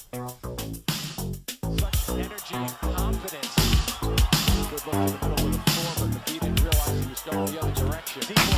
Such energy and confidence. Good look to the middle of the floor, but the beat didn't realize he was going the other direction.